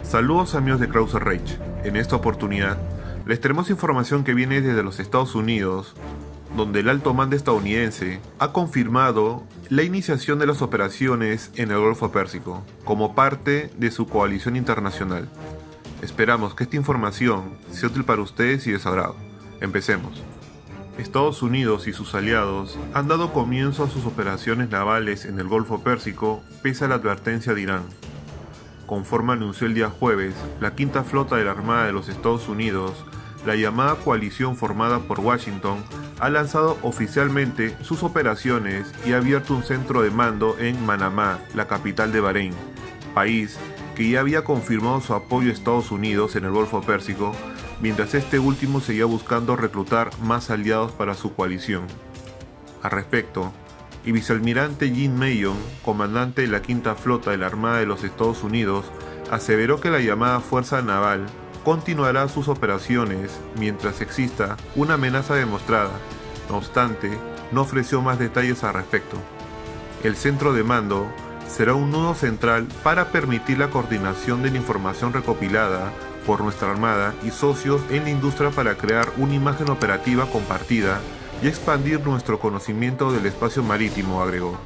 Saludos amigos de Krauser Rage. En esta oportunidad les tenemos información que viene desde los Estados Unidos, donde el alto mando estadounidense ha confirmado la iniciación de las operaciones en el Golfo Pérsico como parte de su coalición internacional. Esperamos que esta información sea útil para ustedes y de su agrado. Empecemos. Estados Unidos y sus aliados han dado comienzo a sus operaciones navales en el Golfo Pérsico pese a la advertencia de Irán. Conforme anunció el día jueves, la quinta flota de la Armada de los Estados Unidos, la llamada coalición formada por Washington, ha lanzado oficialmente sus operaciones y ha abierto un centro de mando en Manamá, la capital de Bahrein, país que ya había confirmado su apoyo a Estados Unidos en el Golfo Pérsico, mientras este último seguía buscando reclutar más aliados para su coalición. Al respecto, el vicealmirante Jim Mayon, comandante de la quinta flota de la Armada de los Estados Unidos, aseveró que la llamada Fuerza Naval continuará sus operaciones mientras exista una amenaza demostrada. No obstante, no ofreció más detalles al respecto. El centro de mando será un nudo central para permitir la coordinación de la información recopilada por nuestra Armada y socios en la industria para crear una imagen operativa compartida y expandir nuestro conocimiento del espacio marítimo, agregó.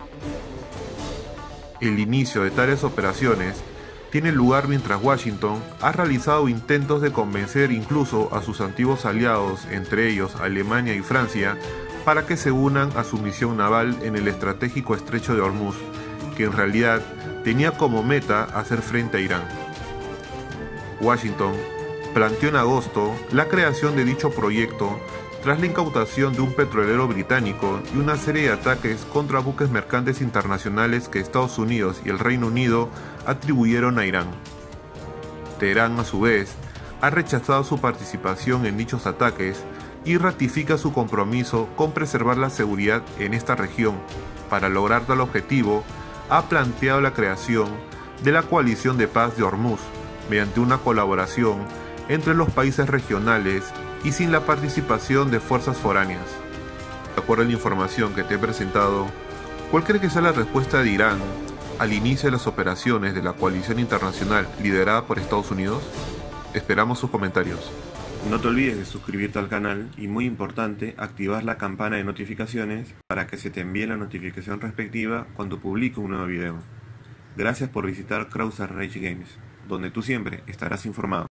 El inicio de tales operaciones tiene lugar mientras Washington ha realizado intentos de convencer incluso a sus antiguos aliados, entre ellos Alemania y Francia, para que se unan a su misión naval en el estratégico estrecho de Hormuz, que en realidad tenía como meta hacer frente a Irán. Washington planteó en agosto la creación de dicho proyecto tras la incautación de un petrolero británico y una serie de ataques contra buques mercantes internacionales que Estados Unidos y el Reino Unido atribuyeron a Irán. Teherán, a su vez, ha rechazado su participación en dichos ataques y ratifica su compromiso con preservar la seguridad en esta región. Para lograr tal objetivo, ha planteado la creación de la Coalición de Paz de Hormuz, mediante una colaboración entre los países regionales y sin la participación de fuerzas foráneas. De acuerdo a la información que te he presentado, ¿cuál cree que sea la respuesta de Irán al inicio de las operaciones de la coalición internacional liderada por Estados Unidos? Esperamos sus comentarios. No te olvides de suscribirte al canal y, muy importante, activar la campana de notificaciones para que se te envíe la notificación respectiva cuando publique un nuevo video. Gracias por visitar Krauser Rage Games, donde tú siempre estarás informado.